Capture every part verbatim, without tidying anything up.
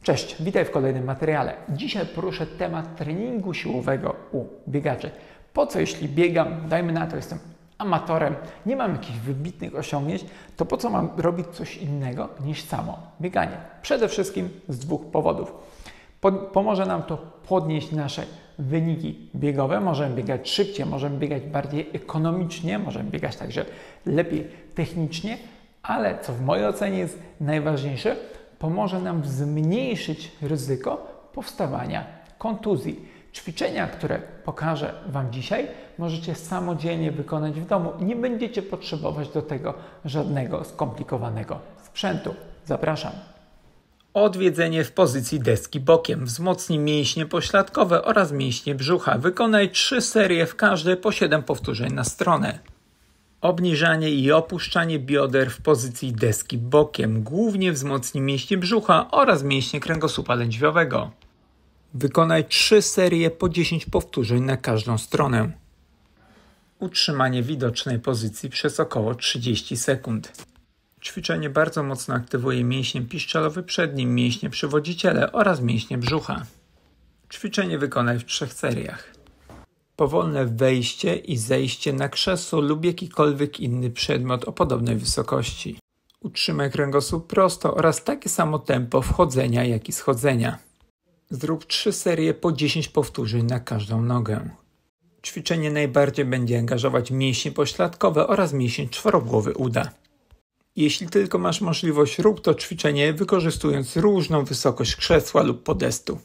Cześć, witaj w kolejnym materiale. Dzisiaj poruszę temat treningu siłowego u biegaczy. Po co, jeśli biegam, dajmy na to, jestem amatorem, nie mam jakichś wybitnych osiągnięć, to po co mam robić coś innego niż samo bieganie? Przede wszystkim z dwóch powodów. Pomoże nam to podnieść nasze wyniki biegowe, możemy biegać szybciej, możemy biegać bardziej ekonomicznie, możemy biegać także lepiej technicznie, ale co w mojej ocenie jest najważniejsze, pomoże nam zmniejszyć ryzyko powstawania kontuzji. Ćwiczenia, które pokażę Wam dzisiaj, możecie samodzielnie wykonać w domu. Nie będziecie potrzebować do tego żadnego skomplikowanego sprzętu. Zapraszam. Odwiedzenie w pozycji deski bokiem. Wzmocnij mięśnie pośladkowe oraz mięśnie brzucha. Wykonaj trzy serie w każdej po siedem powtórzeń na stronę. Obniżanie i opuszczanie bioder w pozycji deski bokiem. Głównie wzmocni mięśnie brzucha oraz mięśnie kręgosłupa lędźwiowego. Wykonaj trzy serie po dziesięć powtórzeń na każdą stronę. Utrzymanie widocznej pozycji przez około trzydzieści sekund. Ćwiczenie bardzo mocno aktywuje mięśnie piszczelowy przedni, mięśnie przywodziciele oraz mięśnie brzucha. Ćwiczenie wykonaj w trzech seriach. Powolne wejście i zejście na krzesło lub jakikolwiek inny przedmiot o podobnej wysokości. Utrzymaj kręgosłup prosto oraz takie samo tempo wchodzenia, jak i schodzenia. Zrób trzy serie po dziesięć powtórzeń na każdą nogę. Ćwiczenie najbardziej będzie angażować mięśnie pośladkowe oraz mięsień czworogłowy uda. Jeśli tylko masz możliwość, rób to ćwiczenie wykorzystując różną wysokość krzesła lub podestu.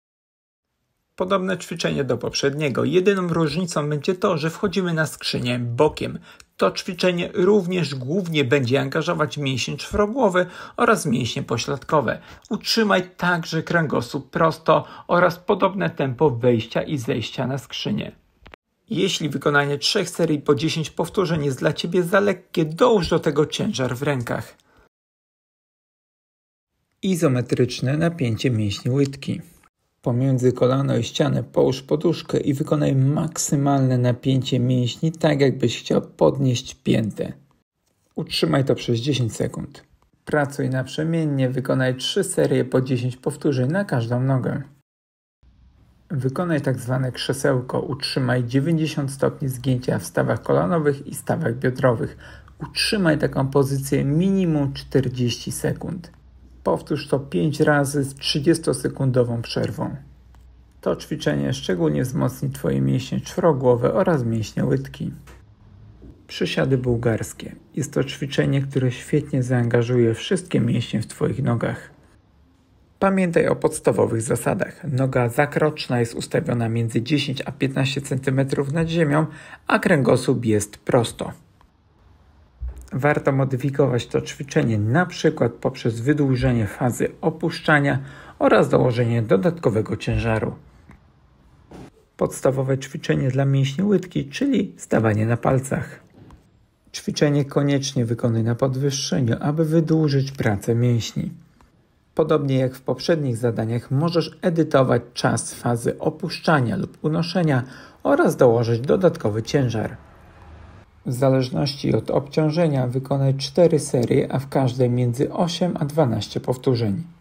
Podobne ćwiczenie do poprzedniego. Jedyną różnicą będzie to, że wchodzimy na skrzynię bokiem. To ćwiczenie również głównie będzie angażować mięsień czworogłowy oraz mięśnie pośladkowe. Utrzymaj także kręgosłup prosto oraz podobne tempo wejścia i zejścia na skrzynię. Jeśli wykonanie trzech serii po dziesięć powtórzeń jest dla Ciebie za lekkie, dołóż do tego ciężar w rękach. Izometryczne napięcie mięśni łydki. Pomiędzy kolano i ścianę połóż poduszkę i wykonaj maksymalne napięcie mięśni, tak jakbyś chciał podnieść piętę. Utrzymaj to przez dziesięć sekund. Pracuj naprzemiennie, wykonaj trzy serie po dziesięć powtórzeń na każdą nogę. Wykonaj tak zwane krzesełko. Utrzymaj dziewięćdziesiąt stopni zgięcia w stawach kolanowych i stawach biodrowych. Utrzymaj taką pozycję minimum czterdzieści sekund. Powtórz to pięć razy z trzydziestosekundową przerwą. To ćwiczenie szczególnie wzmocni Twoje mięśnie czworogłowe oraz mięśnie łydki. Przysiady bułgarskie. Jest to ćwiczenie, które świetnie zaangażuje wszystkie mięśnie w Twoich nogach. Pamiętaj o podstawowych zasadach. Noga zakroczna jest ustawiona między dziesięć a piętnaście centymetrów nad ziemią, a kręgosłup jest prosto. Warto modyfikować to ćwiczenie na przykład poprzez wydłużenie fazy opuszczania oraz dołożenie dodatkowego ciężaru. Podstawowe ćwiczenie dla mięśni łydki, czyli stawanie na palcach. Ćwiczenie koniecznie wykonuj na podwyższeniu, aby wydłużyć pracę mięśni. Podobnie jak w poprzednich zadaniach możesz edytować czas fazy opuszczania lub unoszenia oraz dołożyć dodatkowy ciężar. W zależności od obciążenia wykonaj cztery serie, a w każdej między osiem a dwanaście powtórzeń.